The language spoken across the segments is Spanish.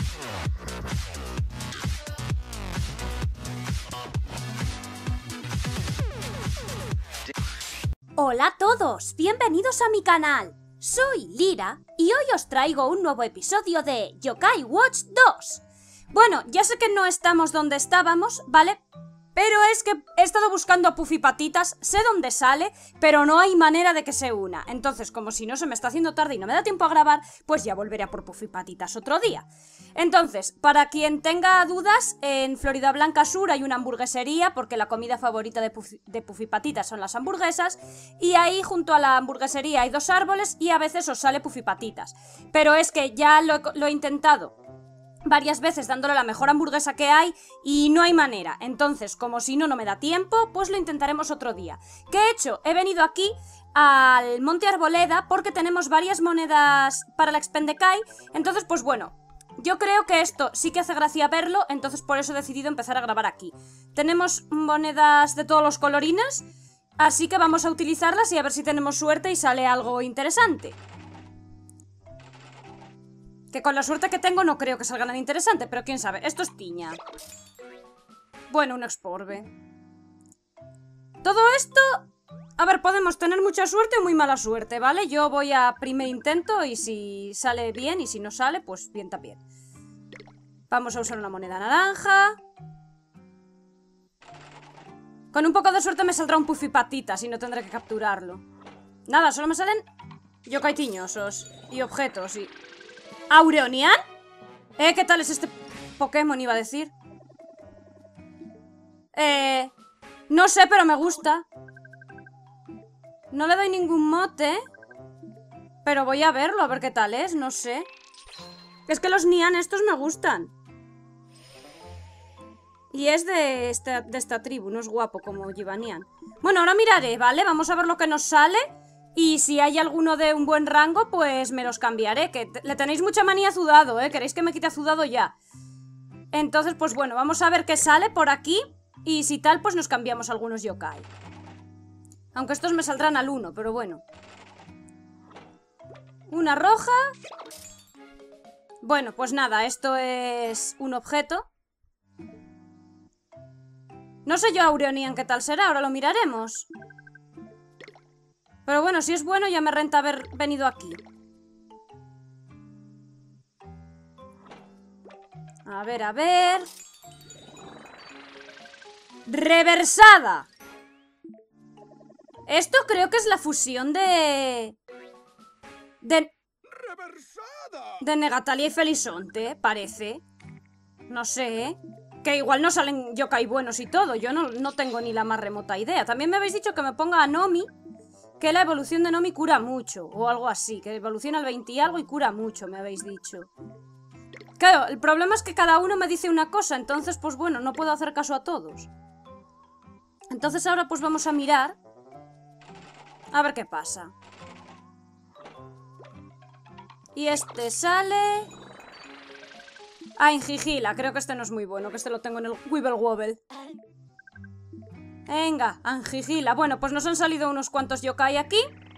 Hola a todos, bienvenidos a mi canal. Soy Lira y hoy os traigo un nuevo episodio de Yokai Watch 2. Bueno, ya sé que no estamos donde estábamos, ¿vale? Pero es que he estado buscando a Puffy Patitas, sé dónde sale, pero no hay manera de que se una. Entonces, como si no se me está haciendo tarde y no me da tiempo a grabar, pues ya volveré a por Puffy Patitas otro día. Entonces, para quien tenga dudas, en Floridablanca Sur hay una hamburguesería, porque la comida favorita de Puffy Patitas son las hamburguesas, y ahí junto a la hamburguesería hay dos árboles y a veces os sale Puffy Patitas. Pero es que ya lo he intentado varias veces dándole la mejor hamburguesa que hay y no hay manera. Entonces, como si no me da tiempo, pues lo intentaremos otro día. ¿Qué he hecho? He venido aquí al Monte Arboleda porque tenemos varias monedas para la Expendekai. Entonces, pues bueno, yo creo que esto sí que hace gracia verlo, entonces por eso he decidido empezar a grabar aquí. Tenemos monedas de todos los colorines, así que vamos a utilizarlas y a ver si tenemos suerte y sale algo interesante. Que con la suerte que tengo no creo que salga nada interesante, pero quién sabe. Esto es tiña. Bueno, un exporbe. Todo esto... A ver, podemos tener mucha suerte o muy mala suerte, ¿vale? Yo voy a primer intento y si sale bien y si no sale, pues bien también. Vamos a usar una moneda naranja. Con un poco de suerte me saldrá un Puffy Patitas y no tendré que capturarlo. Nada, solo me salen yokai tiñosos y objetos y... ¿Aureonian? ¿Qué tal es este Pokémon, iba a decir? No sé, pero me gusta. No le doy ningún mote, pero voy a verlo, a ver qué tal es, no sé. Es que los Nian estos me gustan. Y es de esta tribu, no es guapo como Givanian. Bueno, ahora miraré, ¿vale? Vamos a ver lo que nos sale. Y si hay alguno de un buen rango, pues me los cambiaré. Que le tenéis mucha manía a Zudado, ¿eh? Queréis que me quite a Zudado ya. Entonces, pues bueno, vamos a ver qué sale por aquí. Y si tal, pues nos cambiamos algunos yokai. Aunque estos me saldrán al 1, pero bueno. Una roja. Bueno, pues nada, esto es un objeto. No sé yo, Aureonian, qué tal será, ahora lo miraremos. Pero bueno, si es bueno ya me renta haber venido aquí. A ver, a ver... ¡Reversada! Esto creo que es la fusión de Negatalia y Felizonte, parece. No sé, ¿eh? Que igual no salen yokai buenos y todo. Yo no tengo ni la más remota idea. También me habéis dicho que me ponga a Nomi, que la evolución de Nomi cura mucho, o algo así, que evoluciona al 20 y algo y cura mucho, me habéis dicho. Claro, el problema es que cada uno me dice una cosa, entonces pues bueno, no puedo hacer caso a todos. Entonces ahora pues vamos a mirar a ver qué pasa. Y este sale... Ah, Ingigila, creo que este no es muy bueno, que este lo tengo en el Wibble Wobble. Venga, Angigila. Bueno, pues nos han salido unos cuantos yokai aquí.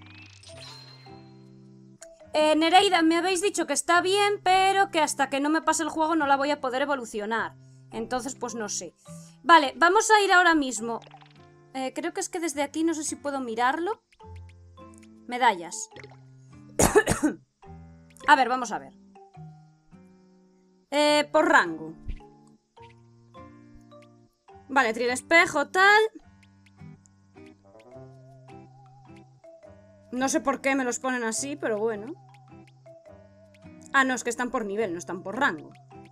Nereida, me habéis dicho que está bien, pero que hasta que no me pase el juego no la voy a poder evolucionar. Entonces, pues no sé. Vale, vamos a ir ahora mismo. Creo que es que desde aquí no sé si puedo mirarlo. Medallas. A ver, vamos a ver. Por rango. Vale, triel espejo, tal. No sé por qué me los ponen así, pero bueno. Ah, no, es que están por nivel, no están por rango.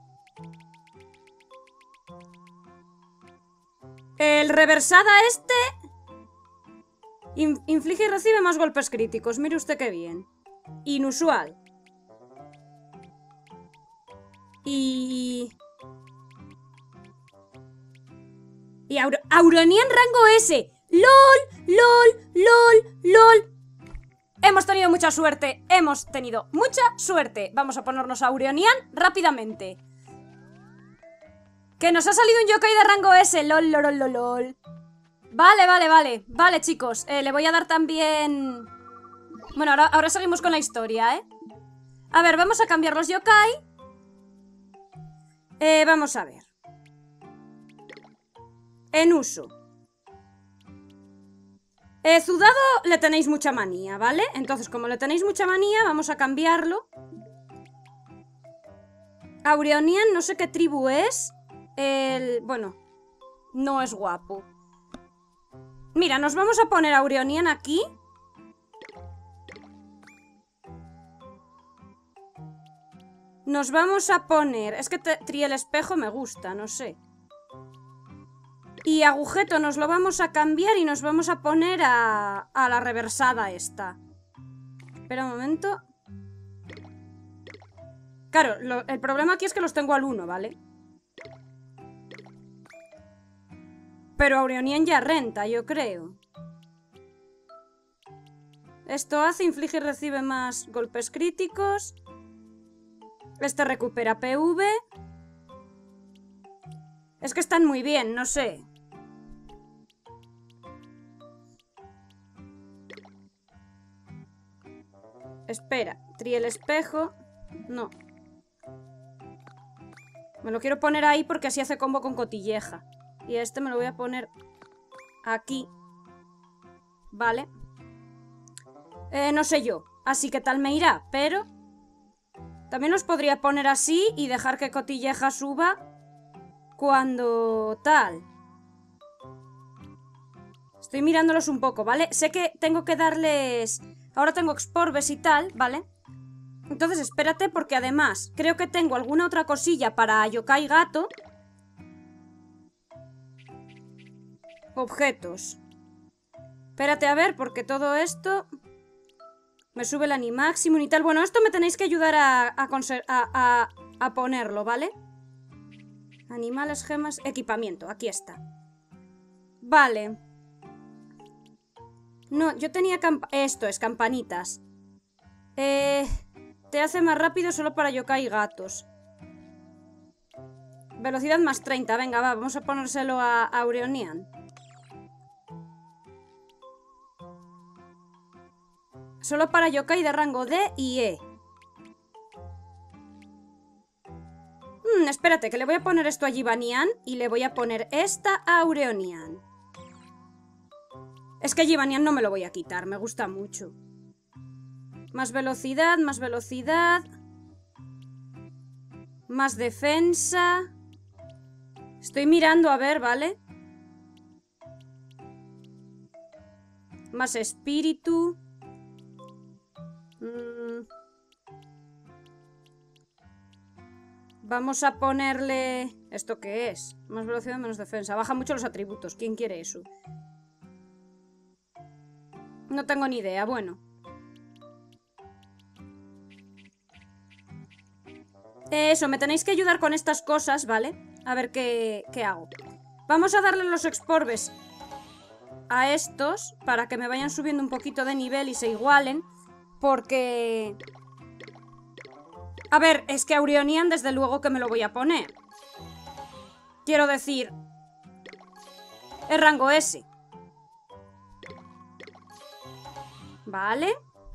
El reversada este... Inflige y recibe más golpes críticos, mire usted qué bien. Inusual. Y Aureonian rango S. ¡Lol! ¡Lol! ¡Lol! ¡Lol! Hemos tenido mucha suerte. Hemos tenido mucha suerte. Vamos a ponernos a Aureonian rápidamente. Que nos ha salido un yokai de rango S. ¡Lol, lol, lol, lol! Vale, vale, vale. Vale, chicos. Le voy a dar también... Bueno, ahora seguimos con la historia, ¿eh? A ver, vamos a cambiar los yokai. Vamos a ver. En uso. Zudado le tenéis mucha manía, ¿vale? Entonces, como le tenéis mucha manía, vamos a cambiarlo. Aureonian, no sé qué tribu es. Bueno, no es guapo. Mira, nos vamos a poner a Aureonian aquí. Nos vamos a poner... Es que Triel Espejo me gusta, no sé. Y Agujeto nos lo vamos a cambiar y nos vamos a poner a la reversada esta. Espera un momento. Claro, el problema aquí es que los tengo al 1, ¿vale? Pero Aureonian ya renta, yo creo. Esto hace, inflige y recibe más golpes críticos. Este recupera PV. Es que están muy bien, no sé. Espera, Triel Espejo. No. Me lo quiero poner ahí porque así hace combo con Cotilleja. Y este me lo voy a poner aquí. Vale. No sé yo. Así que tal me irá, pero... También los podría poner así y dejar que Cotilleja suba cuando tal. Estoy mirándolos un poco, ¿vale? Sé que tengo que darles... Ahora tengo Exporbes y tal, ¿vale? Entonces espérate porque además creo que tengo alguna otra cosilla para Yokai Gato. Objetos. Espérate a ver porque todo esto... Me sube el Animaximum y tal. Bueno, esto me tenéis que ayudar a ponerlo, ¿vale? Animales, gemas, equipamiento. Aquí está. Vale. No, yo tenía esto es campanitas. Te hace más rápido solo para yokai gatos. Velocidad más 30. Venga, va, vamos a ponérselo a Aureonian. Solo para yokai de rango D y E. Espérate, que le voy a poner esto a Givanian y le voy a poner esta a Aureonian. Es que Givanian no me lo voy a quitar, me gusta mucho. Más velocidad, más velocidad. Más defensa. Estoy mirando a ver, ¿vale? Más espíritu. Vamos a ponerle... ¿Esto qué es? Más velocidad, menos defensa. Baja mucho los atributos. ¿Quién quiere eso? No tengo ni idea. Bueno. Eso, me tenéis que ayudar con estas cosas, ¿vale? A ver qué hago. Vamos a darle los Exporbes a estos para que me vayan subiendo un poquito de nivel y se igualen. Porque... A ver, es que Aureonian desde luego que me lo voy a poner. Quiero decir... Es rango S. Vale.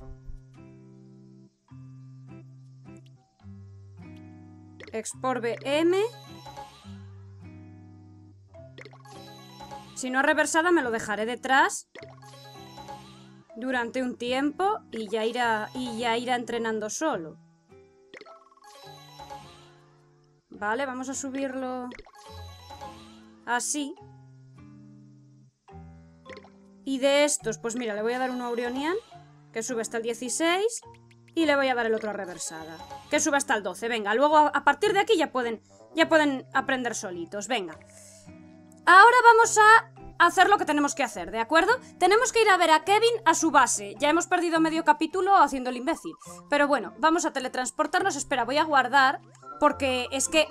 Exporbe M. Si no reversada me lo dejaré detrás durante un tiempo y ya irá entrenando solo. Vale, vamos a subirlo así. Y de estos, pues mira, le voy a dar uno a Aureonian, que sube hasta el 16, y le voy a dar el otro a reversada, que sube hasta el 12. Venga, luego a partir de aquí ya pueden aprender solitos. Venga. Ahora vamos a hacer lo que tenemos que hacer, ¿de acuerdo? Tenemos que ir a ver a Kevin a su base. Ya hemos perdido medio capítulo haciendo el imbécil. Pero bueno, vamos a teletransportarnos. Espera, voy a guardar, porque es que...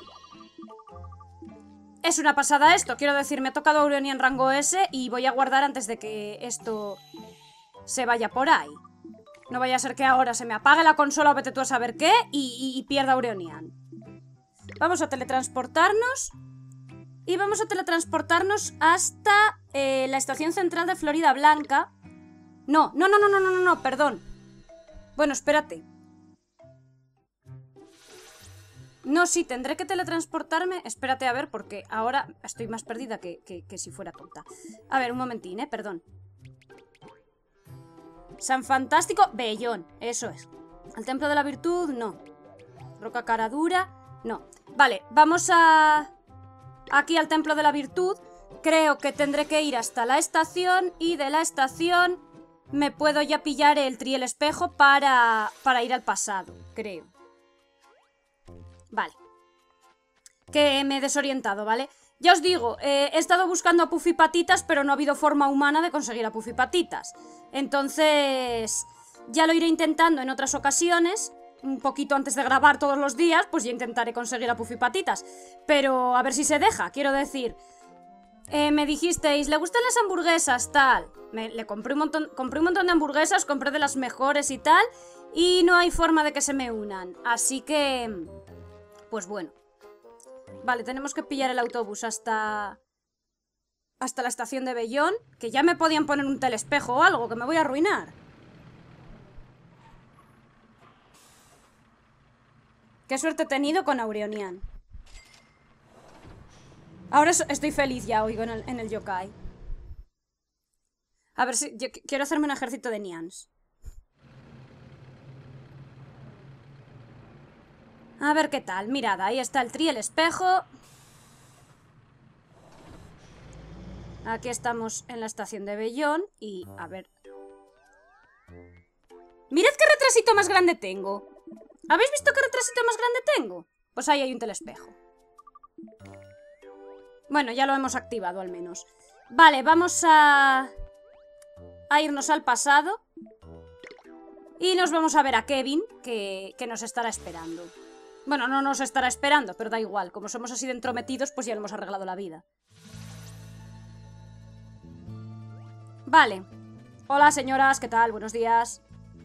Es una pasada esto, quiero decir, me ha tocado Aureonian rango S y voy a guardar antes de que esto se vaya por ahí. No vaya a ser que ahora se me apague la consola o vete tú a saber qué y pierda Aureonian. Vamos a teletransportarnos y vamos a teletransportarnos hasta la estación central de Florida Blanca. No, perdón. Bueno, espérate. No, sí, tendré que teletransportarme. Espérate a ver, porque ahora estoy más perdida que si fuera tonta. A ver, un momentín, perdón. San Fantástico, Bellón, eso es. Al Templo de la Virtud, no. Roca Caradura, no. Vale, vamos a... aquí al Templo de la Virtud. Creo que tendré que ir hasta la estación y de la estación me puedo ya pillar el Triel Espejo para ir al pasado, creo. Vale. Que me he desorientado, ¿vale? Ya os digo, he estado buscando a Puffy Patitas, pero no ha habido forma humana de conseguir a Puffy Patitas. Entonces, ya lo iré intentando en otras ocasiones. Un poquito antes de grabar todos los días, pues ya intentaré conseguir a Puffy Patitas. Pero a ver si se deja, quiero decir. Me dijisteis, ¿le gustan las hamburguesas? Tal. Le compré un montón de hamburguesas, compré de las mejores y tal. Y no hay forma de que se me unan. Así que... pues bueno. Vale, tenemos que pillar el autobús hasta la estación de Bellón. Que ya me podían poner un telespejo o algo, que me voy a arruinar. Qué suerte he tenido con Auronian. Ahora estoy feliz ya, oigo, en el yokai. A ver si... yo quiero hacerme un ejército de Nians. A ver qué tal. Mirad, ahí está el Triel Espejo. Aquí estamos en la estación de Bellón. Y, a ver... mirad qué retrasito más grande tengo. ¿Habéis visto qué retrasito más grande tengo? Pues ahí hay un telespejo. Bueno, ya lo hemos activado al menos. Vale, vamos a irnos al pasado. Y nos vamos a ver a Kevin, que nos estará esperando. Bueno, no nos estará esperando, pero da igual. Como somos así de entrometidos, pues ya le hemos arreglado la vida. Vale. Hola, señoras, ¿qué tal? Buenos días.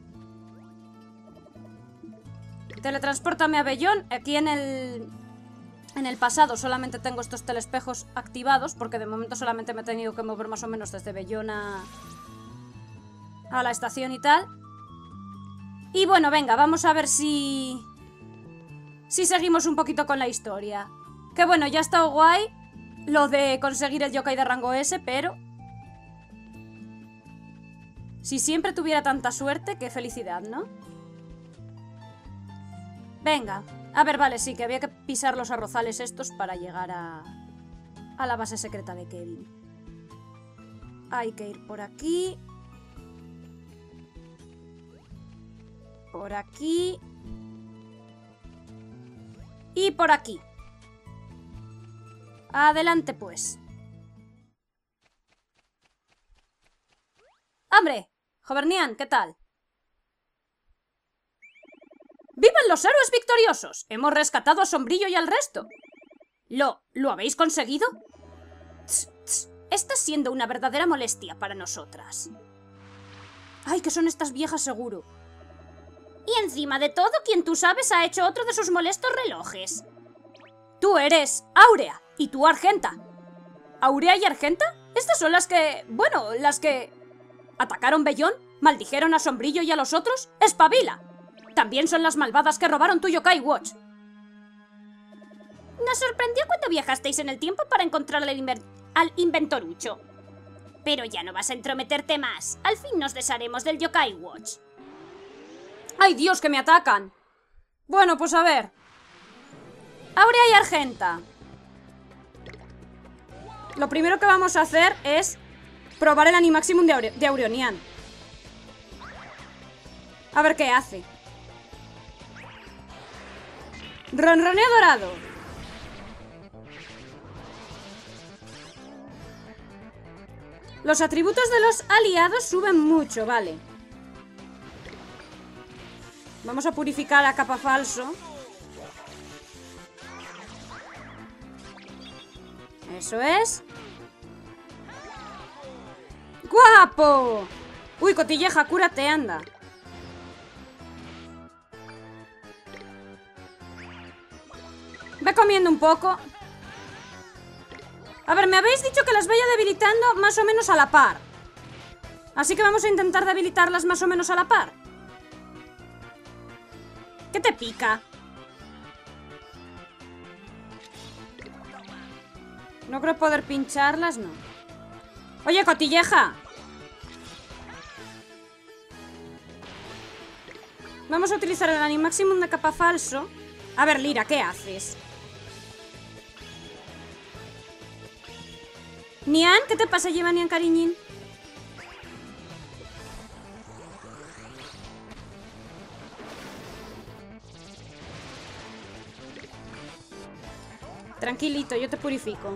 Teletranspórtame a Bellón. Aquí en el pasado solamente tengo estos telespejos activados, porque de momento solamente me he tenido que mover más o menos desde Bellón a la estación y tal. Y bueno, venga, vamos a ver si seguimos un poquito con la historia. Que bueno, ya ha estado guay lo de conseguir el yokai de rango S, pero... si siempre tuviera tanta suerte, qué felicidad, ¿no? Venga. A ver, vale, sí, que había que pisar los arrozales estos para llegar a la base secreta de Kevin. Hay que ir por aquí. Por aquí. Y por aquí. Adelante, pues. ¡Hombre! Jovernian, ¿qué tal? ¡Vivan los héroes victoriosos! Hemos rescatado a Sombrillo y al resto. ¿Lo habéis conseguido? Tss, tss. Está siendo una verdadera molestia para nosotras. ¡Ay, que son estas viejas seguro! Y encima de todo, quien tú sabes ha hecho otro de sus molestos relojes. Tú eres Áurea y tú Argenta. ¿Áurea y Argenta? Estas son las que... bueno, las que... ¿atacaron Bellón? ¿Maldijeron a Sombrillo y a los otros? ¡Espabila! También son las malvadas que robaron tu Yokai Watch. Nos sorprendió cuando viajasteis en el tiempo para encontrar al inventorucho. Pero ya no vas a entrometerte más. Al fin nos desharemos del Yokai Watch. ¡Ay, Dios, que me atacan! Bueno, pues a ver. Áurea y Argenta. Lo primero que vamos a hacer es probar el Animaximum de Auronian. A ver qué hace. Ronroneo dorado. Los atributos de los aliados suben mucho, vale. Vamos a purificar a Capa Falso. Eso es. ¡Guapo! Uy, Cotilleja, cúrate, anda. Ve comiendo un poco. A ver, me habéis dicho que las vaya debilitando más o menos a la par. Así que vamos a intentar debilitarlas más o menos a la par. ¿Qué te pica? No creo poder pincharlas, no. Oye, Cotilleja. Vamos a utilizar el Animaximum de capa falso. A ver, Lira, ¿qué haces? Nian, ¿qué te pasa? Lleva Nian, cariñín. Tranquilito, yo te purifico.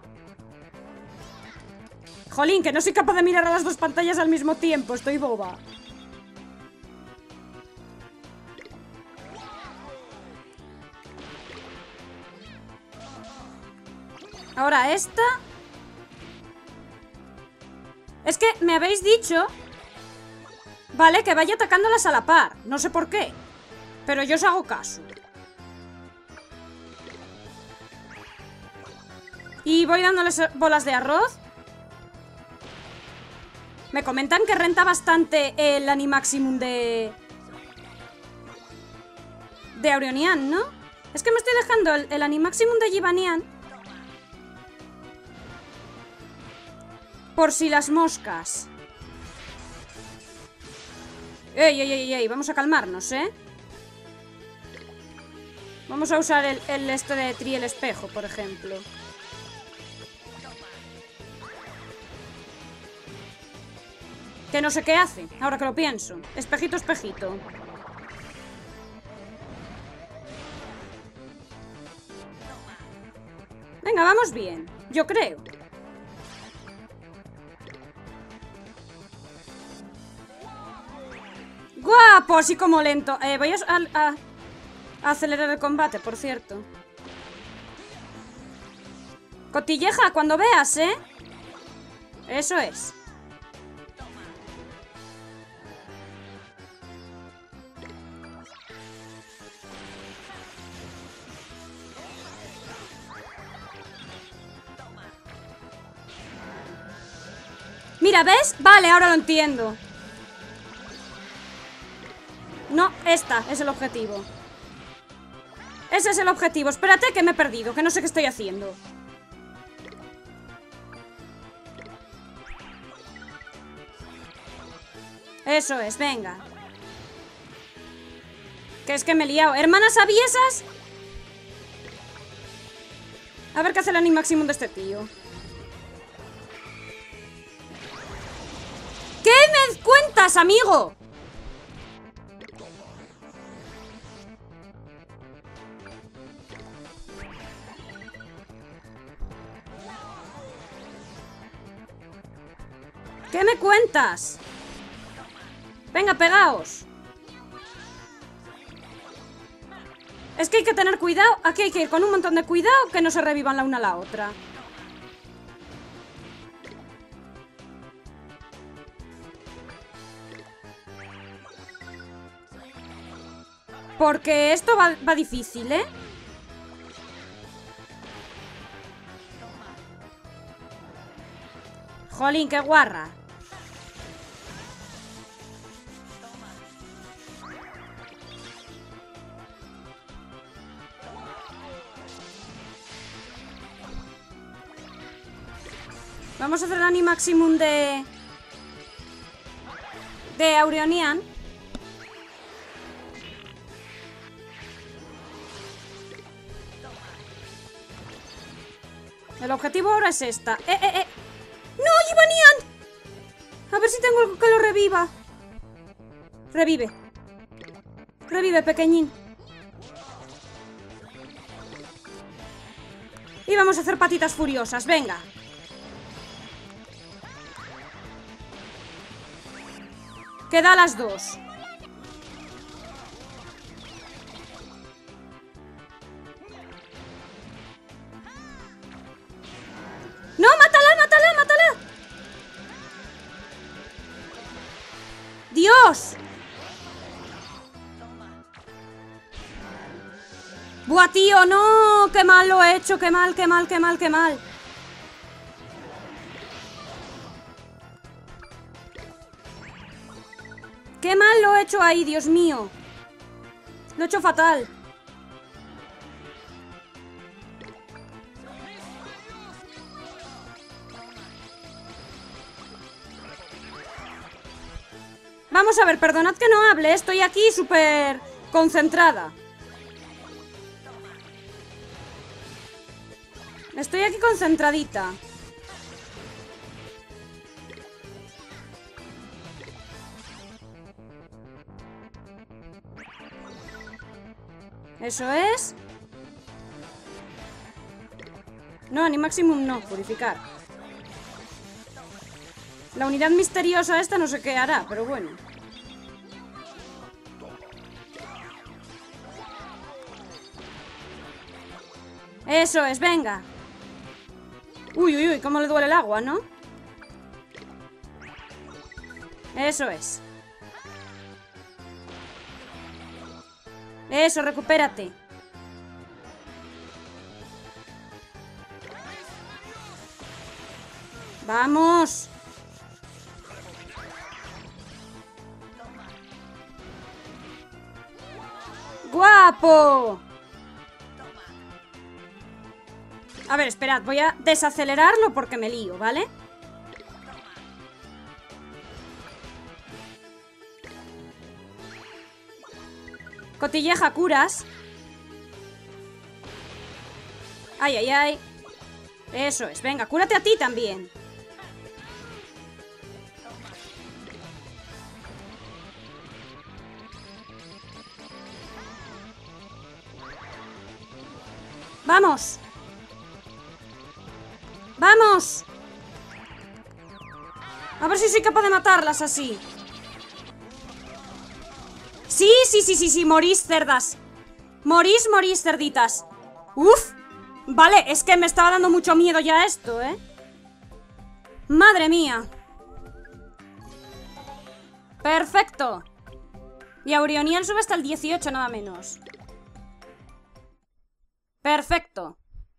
Jolín, que no soy capaz de mirar a las dos pantallas al mismo tiempo. Estoy boba. Ahora esta. Es que me habéis dicho, vale, que vaya atacándolas a la par. No sé por qué, pero yo os hago caso. Y voy dándoles bolas de arroz. Me comentan que renta bastante el Animaximum de Auronian, ¿no? Es que me estoy dejando el Animaximum de Givanian por si las moscas. Ey, ey, ey, ey, vamos a calmarnos, ¿eh? Vamos a usar el este de Triel Espejo, por ejemplo. Que no sé qué hace, ahora que lo pienso. Espejito, espejito. Venga, vamos bien, yo creo. ¡Guapo! Así como lento. Voy a acelerar el combate, por cierto. Cotilleja, cuando veas, ¿eh? Eso es. Mira, ¿ves? Vale, ahora lo entiendo. No, esta es el objetivo. Ese es el objetivo. Espérate que me he perdido, que no sé qué estoy haciendo. Eso es, venga. Que es que me he liado. ¿Hermanas aviesas? A ver qué hace el Animaximum de este tío. ¿Qué me cuentas, amigo? ¿Qué me cuentas? Venga, pegaos. Es que hay que tener cuidado. Aquí hay que ir con un montón de cuidado, que no se revivan la una a la otra. Porque esto va difícil, ¿eh? Jolín, qué guarra. Vamos a hacer el Animaximum de Auronian. El objetivo ahora es esta. ¡No, Givanian! A ver si tengo algo que lo reviva. Revive. Revive, pequeñín. Y vamos a hacer patitas furiosas, venga. Queda a las dos. ¡No, mátala, mátala, mátala! ¡Dios! ¡Buah, tío, no! ¡Qué mal lo he hecho! ¡Qué mal, qué mal, qué mal, qué mal! ¡Qué mal lo he hecho ahí, Dios mío! Lo he hecho fatal. Vamos a ver, perdonad que no hable, estoy aquí súper concentrada. Estoy aquí concentradita. Eso es. No, ni maximum no, purificar. La unidad misteriosa esta no sé qué hará, pero bueno. Eso es, venga. Uy, uy, uy, cómo le duele el agua, ¿no? Eso es. Eso, recupérate. ¡Vamos! ¡Guapo! A ver, esperad, voy a desacelerarlo porque me lío, ¿vale? Cotilleja curas. Ay, ay, ay. Eso es, venga, cúrate a ti también. ¡Vamos! ¡Vamos! A ver si soy capaz de matarlas así. Sí, sí, sí, sí, sí, morís, cerdas. Morís, morís, cerditas. Uf. Vale, es que me estaba dando mucho miedo ya esto, ¿eh? Madre mía. Perfecto. Y Aurionian sube hasta el 18, nada menos. Perfecto.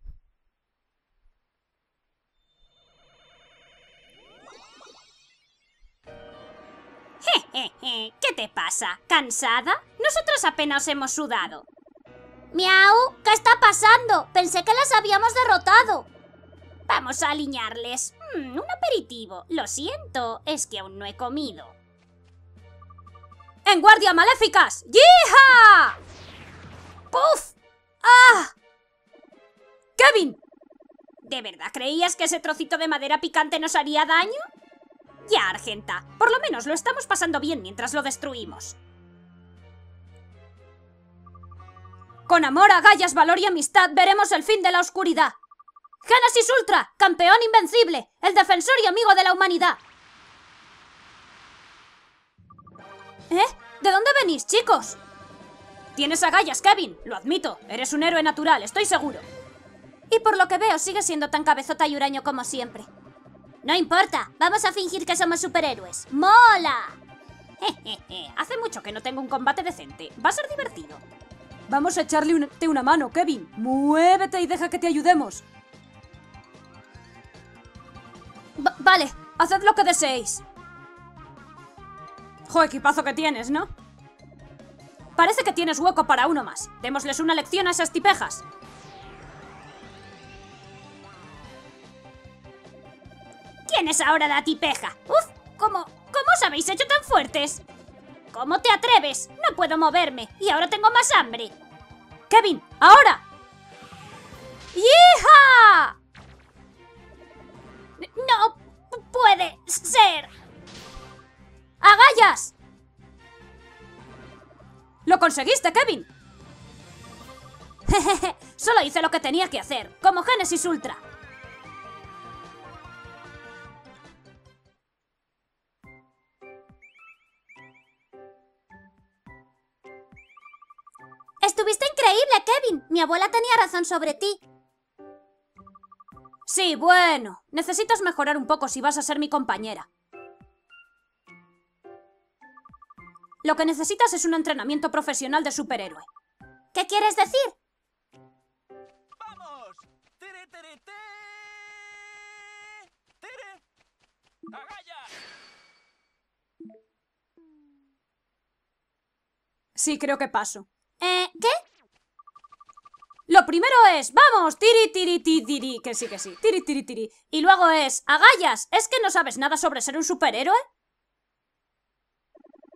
Jejeje, ¿qué te pasa? ¿Cansada? Nosotros apenas hemos sudado. ¡Miau! ¿Qué está pasando? Pensé que las habíamos derrotado. Vamos a aliñarles. Un aperitivo. Lo siento, es que aún no he comido. ¡En guardia, maléficas! ¡Yija! ¡Puf! ¡Ah! ¡Kevin! ¿De verdad creías que ese trocito de madera picante nos haría daño? Ya, Argenta, por lo menos lo estamos pasando bien mientras lo destruimos. Con amor, agallas, valor y amistad veremos el fin de la oscuridad. Génesis Ultra, campeón invencible, el defensor y amigo de la humanidad. ¿Eh? ¿De dónde venís, chicos? Tienes agallas, Kevin, lo admito. Eres un héroe natural, estoy seguro. Y por lo que veo, sigues siendo tan cabezota y huraño como siempre. No importa, vamos a fingir que somos superhéroes. ¡Mola! Jejeje, hace mucho que no tengo un combate decente. Va a ser divertido. Vamos a echarle una mano, Kevin. Muévete y deja que te ayudemos. Vale, haced lo que deseéis. Jo, equipazo que tienes, ¿no? Parece que tienes hueco para uno más. Démosles una lección a esas tipejas. ¿Quién es ahora la tipeja? ¡Uf! ¿Cómo os habéis hecho tan fuertes? ¿Cómo te atreves? No puedo moverme y ahora tengo más hambre. ¡Kevin! ¡Ahora! ¡Hija! ¡No puede ser! ¡Agallas! ¡Lo conseguiste, Kevin! Jejeje, solo hice lo que tenía que hacer, como Génesis Ultra. Estuviste increíble, Kevin. Mi abuela tenía razón sobre ti. Sí, bueno. Necesitas mejorar un poco si vas a ser mi compañera. Lo que necesitas es un entrenamiento profesional de superhéroe. ¿Qué quieres decir? ¡Vamos! ¡Tiri, tiri, ti! ¡Tiri! ¡Agallas! Sí, creo que paso. ¿Qué? Lo primero es, vamos, tiri, tiri, tiri, tiri, que sí, tiri, tiri, tiri. Y luego es, agallas, ¿es que no sabes nada sobre ser un superhéroe?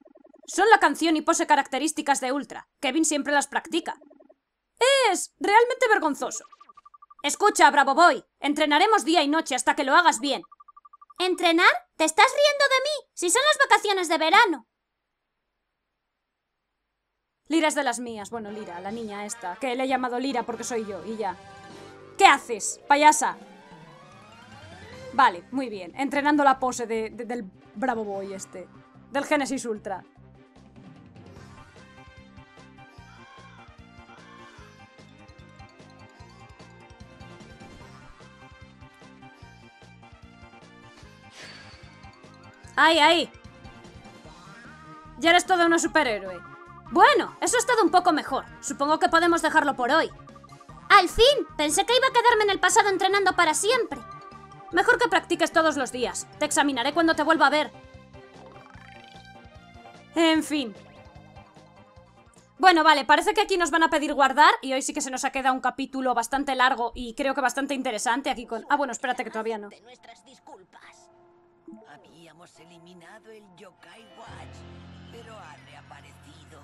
Son la canción y pose características de Ultra. Kevin siempre las practica. Es realmente vergonzoso. Escucha, Bravo Boy. Entrenaremos día y noche hasta que lo hagas bien. ¿Entrenar? ¿Te estás riendo de mí? Si son las vacaciones de verano. Lira es de las mías. Bueno, Lira, la niña esta, que le he llamado Lira porque soy yo, y ya. ¿Qué haces, payasa? Vale, muy bien. Entrenando la pose del Bravo Boy este. Del Genesis Ultra. ¡Ahí, ahí! Ya eres toda una superhéroe. Bueno, eso ha estado un poco mejor. Supongo que podemos dejarlo por hoy. ¡Al fin! Pensé que iba a quedarme en el pasado entrenando para siempre. Mejor que practiques todos los días. Te examinaré cuando te vuelva a ver. En fin. Bueno, vale, parece que aquí nos van a pedir guardar y hoy sí que se nos ha quedado un capítulo bastante largo y creo que bastante interesante aquí con... Ah, bueno, espérate que todavía no. Nuestras disculpas. Habíamos eliminado el Yokai Watch, pero ha reaparecido.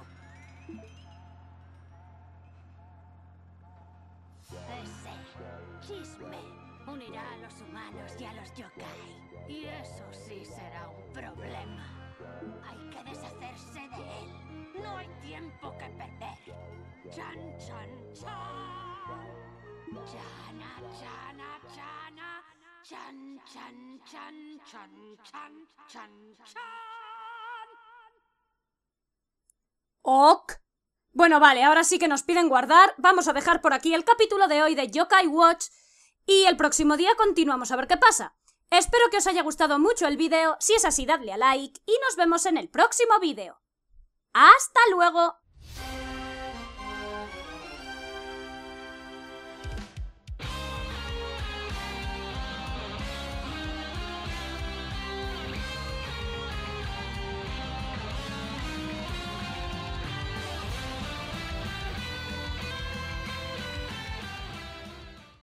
Ese chisme unirá a los humanos y a los yokai. Y eso sí será un problema. Hay que deshacerse de él. No hay tiempo que perder. Chan, chan, chan. Chana, chana, chana. Chan, chan, chan, chan, chan, chan, chan. Ok. Bueno, vale, ahora sí que nos piden guardar. Vamos a dejar por aquí el capítulo de hoy de Yokai Watch y el próximo día continuamos a ver qué pasa. Espero que os haya gustado mucho el vídeo. Si es así, dadle a like y nos vemos en el próximo vídeo. ¡Hasta luego!